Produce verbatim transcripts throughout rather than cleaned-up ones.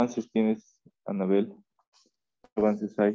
avances tienes, Anabel? ¿Qué avances hay?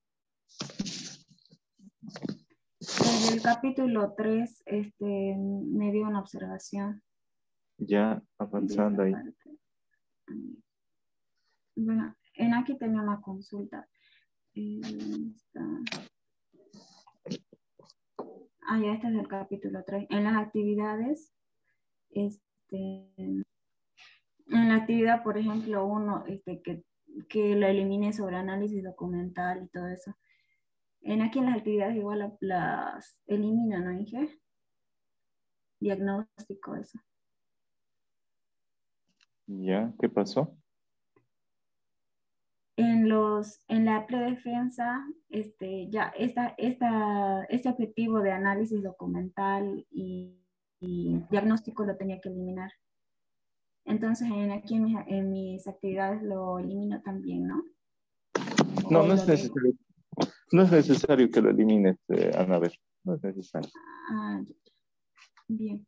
En el capítulo tres, este, me dio una observación. Ya avanzando ahí. Parte. Bueno, en aquí tenía una consulta. Eh, está... Ah, ya este es el capítulo tres. En las actividades, este, en la actividad, por ejemplo, uno, este, que, que lo elimine sobre análisis documental y todo eso. En aquí en las actividades igual la- las eliminan, ¿no, Inge? Diagnóstico, eso. Ya, ¿qué pasó? En los, en la predefensa, este, ya esta, esta, este objetivo de análisis documental y, y diagnóstico lo tenía que eliminar. Entonces, en, aquí en mis, en mis actividades lo elimino también, ¿no? No, O no lo es dejo. necesario. No es necesario que lo elimines, eh, Anabel. No es necesario. Ah, bien.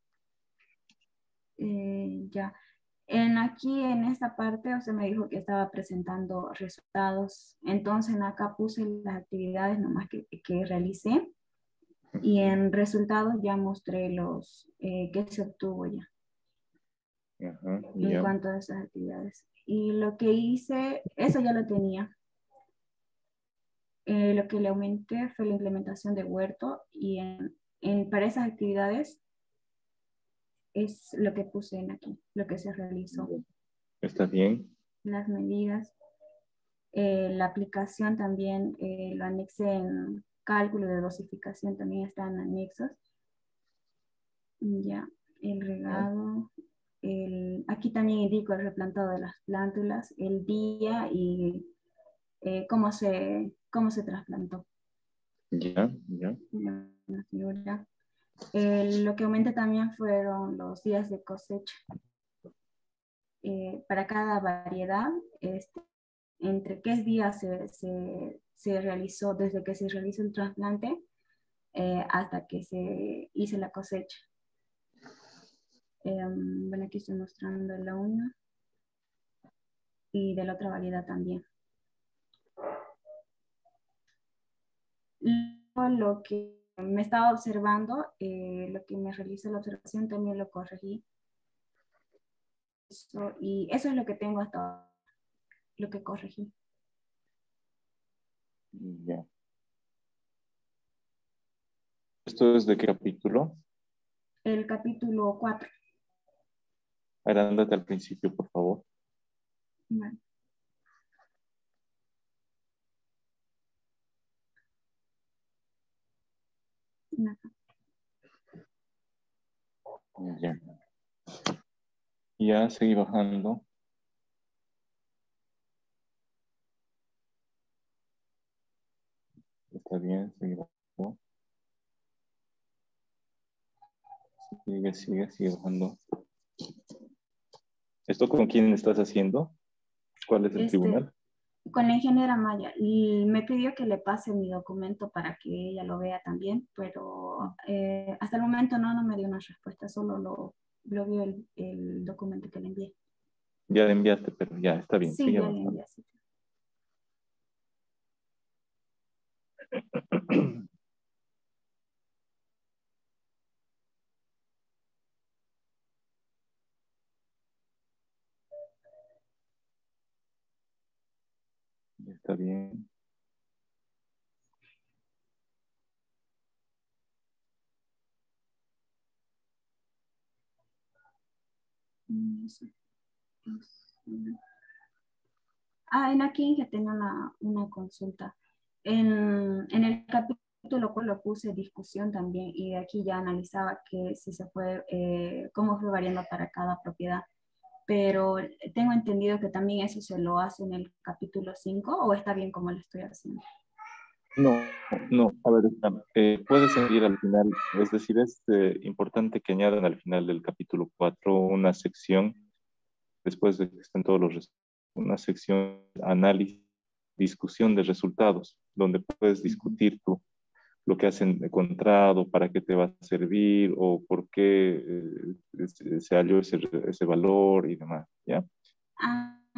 Eh, ya. En aquí, en esta parte, o sea, me dijo que estaba presentando resultados. Entonces, en acá puse las actividades nomás que, que realicé. Y en resultados ya mostré los eh, que se obtuvo ya Ajá, en ya. cuanto a esas actividades. Y lo que hice, eso ya lo tenía. Eh, lo que le aumenté fue la implementación de huerto y en, en- para esas actividades es lo que puse en aquí, lo que se realizó. Está bien. Las medidas, eh, la aplicación también eh, lo anexé en cálculo de dosificación, también están anexos. Ya, el ¿No? regado. El, aquí también indico el replantado de las plántulas, el día y eh, cómo, se, cómo se trasplantó. Ya, ya. La figura. Eh, lo que aumenté también fueron los días de cosecha. Eh, para cada variedad, este, entre qué días se, se, se realizó, desde que se realizó el trasplante eh, hasta que se hizo la cosecha. Eh, bueno, aquí estoy mostrando la una y de la otra variedad también. Luego, lo que me estaba observando, eh, lo que me realizó la observación también lo corregí. Eso, y eso es lo que tengo hasta ahora, lo que corregí. Ya. ¿Esto es de qué capítulo? El capítulo cuatro. Ahora ándate al principio, por favor. Bueno. Ya. Ya, seguí bajando. Está bien, seguí bajando. Sigue, sigue, sigue bajando. ¿Esto con quién estás haciendo? ¿Cuál es el Este, tribunal? con la ingeniera Maya, y me pidió que le pase mi documento para que ella lo vea también, pero eh, hasta el momento no, no me dio una respuesta, solo lo, lo vio el, el documento que le envié. Ya le enviaste, pero ya, está bien, Sí, sigue ya le avanzando. envié. Sí. Está bien. Ah, en aquí ya tengo una, una consulta. En, en el capítulo cual lo puse discusión también y de aquí ya analizaba que si se fue, eh, cómo fue variando para cada propiedad. Pero tengo entendido que también eso se lo hace en el capítulo cinco o está bien como lo estoy haciendo. No, no, a ver, está, eh, puedes seguir al final, es decir, es eh, importante que añadan al final del capítulo cuatro una sección, después de que estén todos los resultados, una sección análisis, discusión de resultados, donde puedes discutir tú lo que has encontrado, para qué te va a servir o por qué eh, se halló ese, ese valor y demás, ¿ya? Ah,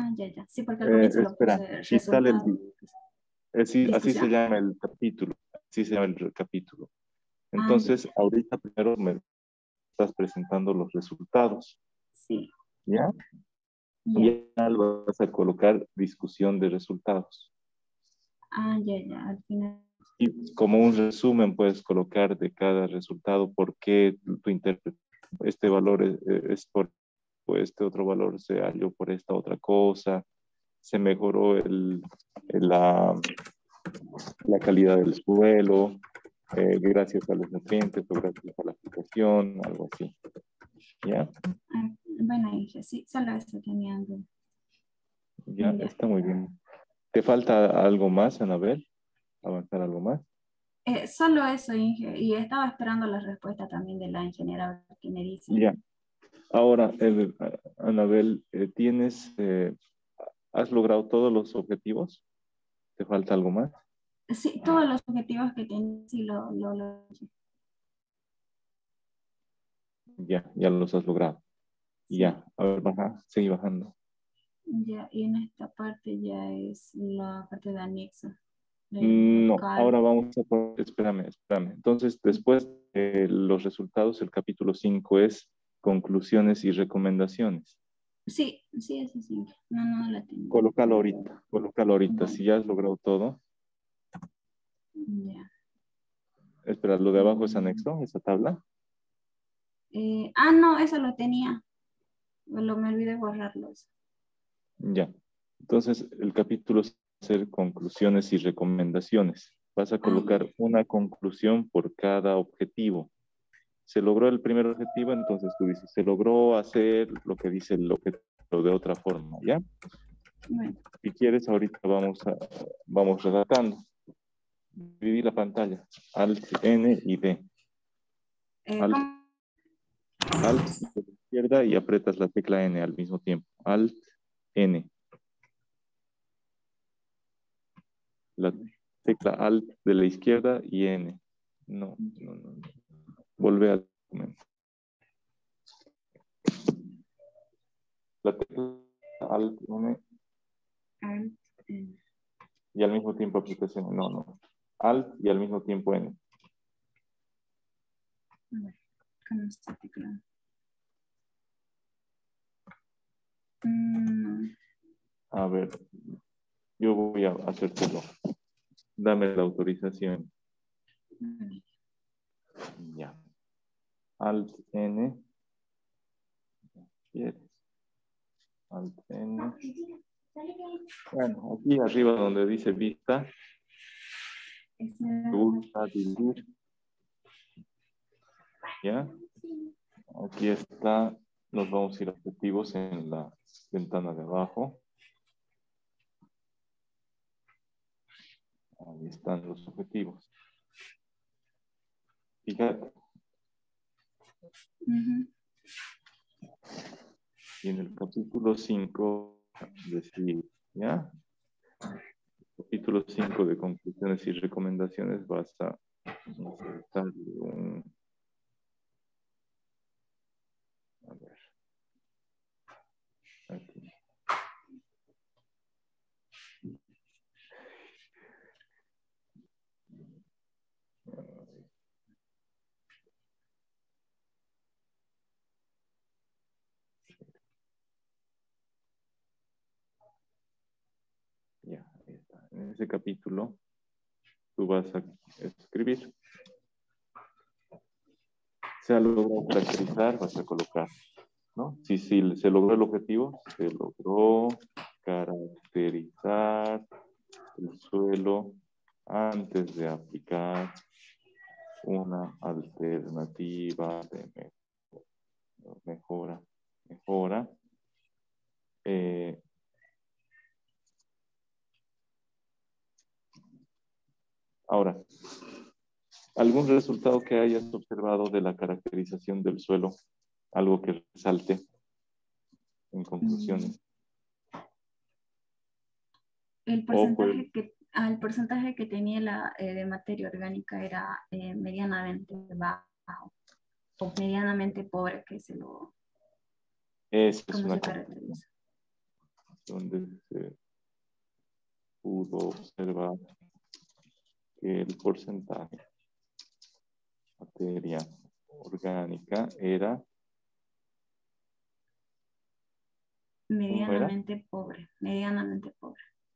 Ah, ya, ya. Sí, porque al Eh, comienzo lo espera, puse y sale el, resultado, así, así se discusión. llama el capítulo, así se llama el capítulo. Ah, ya, Entonces, ahorita primero me estás presentando los resultados, sí, ¿ya? ya. Y ya vas a colocar discusión de resultados. Ah, ya, ya, al final. Y como un resumen puedes colocar de cada resultado por qué tu intérprete, este valor es, es por o este otro valor se halló por esta otra cosa, se mejoró el, el, la, la calidad del suelo, eh, gracias a los nutrientes o gracias a la aplicación, algo así. ¿Ya? Ah, bueno, dije, sí, solo eso tenía duda. Ya, Ya. está muy bien. ¿Te falta algo más, Anabel? ¿Avanzar algo más? Eh, solo eso, Inge, y estaba esperando la respuesta también de la ingeniera que me dice. Ya. Ahora, eh, Anabel, eh, ¿tienes, eh, has logrado todos los objetivos? ¿Te falta algo más? Sí, todos los objetivos que tenía, sí, lo, lo, lo- Ya, ya los has logrado. sí, Ya, a ver, baja, sigue bajando. ya, y en esta parte ya es la parte de anexo, el No, local. ahora vamos a poner, espérame, espérame. Entonces, después de los resultados, el capítulo cinco es conclusiones y recomendaciones. Sí, sí, eso sí, no, no la tengo. Colócalo ahorita, colócalo ahorita. Bueno, Si ya has logrado todo, ya. espera, lo de abajo es Mm, anexo, esa tabla. eh, ah, no, eso lo tenía, lo me olvidé borrarlo. Eso. Ya. Entonces, el capítulo es hacer conclusiones y recomendaciones. Vas a Ah, colocar una conclusión por cada objetivo. Se logró el primer objetivo, entonces tú dices, se logró hacer lo que dice el objetivo de otra forma, ¿ya? bueno, Si quieres, ahorita vamos, a, vamos redactando. Dividir la pantalla. Alt, N y D. eh, Alt, ¿cómo? Alt de la izquierda y apretas la tecla N al mismo tiempo. Alt, N. La tecla Alt de la izquierda y N. No, no, no. no. Volve al documento. La tecla Alt, N Alt, eh, y al mismo tiempo apretas N. No, no. Alt y al mismo tiempo N. a ver, ¿cómo está teclado? Mm, A ver, yo voy a hacértelo. Dame la autorización. vale. Ya. Alt N. ¿Quieres? Alt N. Bueno, aquí arriba donde dice vista, Ese- gusta dividir. ¿Ya? Aquí está. Nos vamos a ir a objetivos en la ventana de abajo. Ahí están los objetivos. Fíjate. ujú. Y en el capítulo cinco, decir, ¿ya? Capítulo cinco de conclusiones y recomendaciones vas a insertar un... A ver. Aquí. Ya, ahí está. En ese capítulo tú vas a escribir. Se ha logrado caracterizar, vas a colocar, ¿no? Si, si se logró el objetivo, se logró caracterizar el suelo antes de aplicar una alternativa de mejora. Mejora. Eh, ahora, ¿algún resultado que hayas observado de la caracterización del suelo? Algo que resalte en Mm, conclusiones. El O pues, porcentaje que, ah, el porcentaje que tenía la, eh, de materia orgánica era eh, medianamente bajo o medianamente pobre, que se lo, eso es ¿cómo una se conclusión. caracteriza? donde se pudo observar que el porcentaje de materia orgánica era, ¿cómo era? Medianamente pobre, medianamente pobre.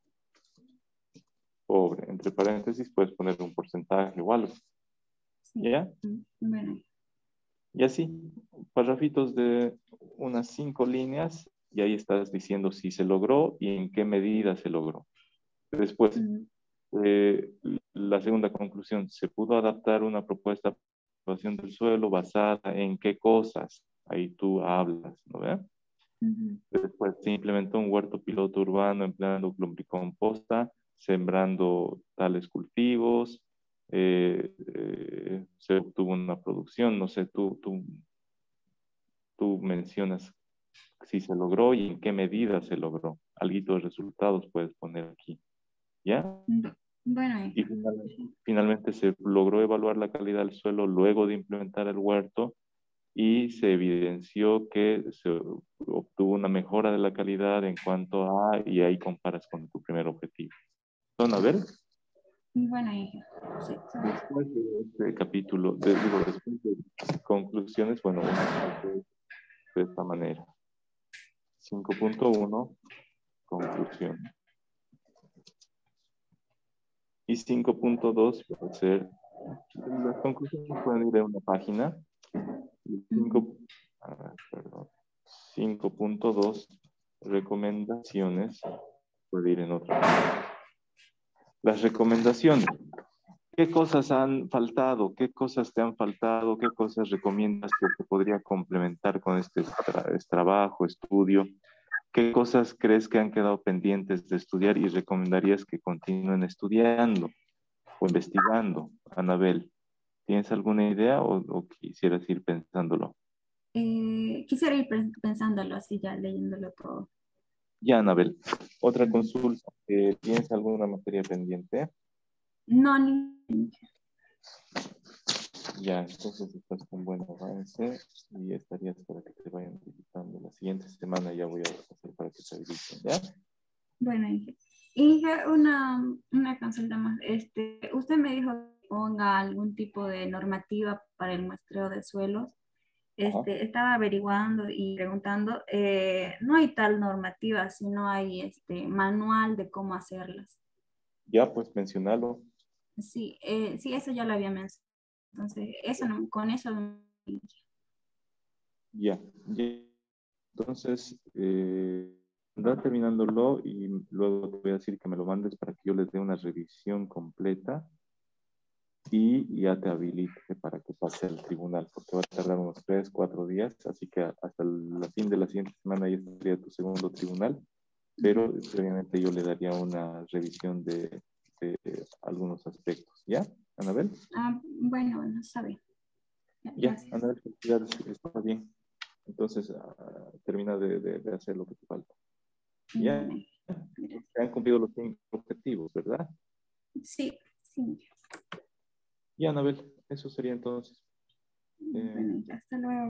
Pobre. Entre paréntesis puedes poner un porcentaje o algo. Sí. ¿Ya? Bueno. Y así, párrafitos de unas cinco líneas, y ahí estás diciendo si se logró y en qué medida se logró. Después, Mm. eh, la segunda conclusión, se pudo adaptar una propuesta de evaluación del suelo basada en qué cosas. Ahí tú hablas, ¿no ve? Uh-huh. Después se implementó un huerto piloto urbano empleando lombricomposta, sembrando tales cultivos, eh, eh, se obtuvo una producción, no sé, tú, tú, tú mencionas si se logró y en qué medida se logró. Alguito de resultados puedes poner aquí, ¿ya? Bueno, y finalmente, finalmente se logró evaluar la calidad del suelo luego de implementar el huerto y se evidenció que se obtuvo una mejora de la calidad en cuanto a, y ahí comparas con tu primer objetivo. ¿Son a ver? Bueno, hija. Sí, después de este capítulo, de, digo, después de conclusiones, bueno, de, de esta manera. cinco punto uno, conclusión. Y cinco punto dos puede ser, las conclusiones pueden ir en una página. cinco, ah, perdón, cinco punto dos, recomendaciones, puede ir en otra página. Las recomendaciones. ¿Qué cosas han faltado? ¿Qué cosas te han faltado? ¿Qué cosas recomiendas que se podría complementar con este, tra este trabajo, estudio? ¿Qué cosas crees que han quedado pendientes de estudiar y recomendarías que continúen estudiando o investigando? Anabel, ¿tienes alguna idea o, o quisieras ir pensándolo? Eh, quisiera ir pensándolo así, ya leyéndolo todo. Ya, Anabel. Otra consulta. Eh, ¿Tienes alguna materia pendiente? No, ni... Ya, entonces estás con buen avance y estarías para que te vayan visitando. La siguiente semana ya voy a hacer para que te habiliten, ¿ya? Bueno, hija. Hija, una, una consulta más. Este, usted me dijo que ponga algún tipo de normativa para el muestreo de suelos. Este, estaba averiguando y preguntando, eh, no hay tal normativa, sino hay este manual de cómo hacerlas. Ya, pues mencionalo. Sí, eh, sí, eso ya lo había mencionado. Entonces, eso no, con eso no- Ya, ya. Entonces, eh, anda terminándolo y luego te voy a decir que me lo mandes para que yo les dé una revisión completa y ya te habilite para que pase al tribunal, porque va a tardar unos tres, cuatro días, así que hasta el fin de la siguiente semana ya estaría tu segundo tribunal, pero obviamente yo le daría una revisión de, de algunos aspectos. ¿Ya, Anabel? Ah, bueno, bueno, está bien. Ya, Gracias. Anabel, ya está bien. Entonces, uh, termina de, de, de hacer lo que te falta. Ya, Bueno, gracias. se han cumplido los cinco objetivos, ¿verdad? Sí, sí. Ya, Anabel, eso sería entonces. Eh, Bueno, hasta luego.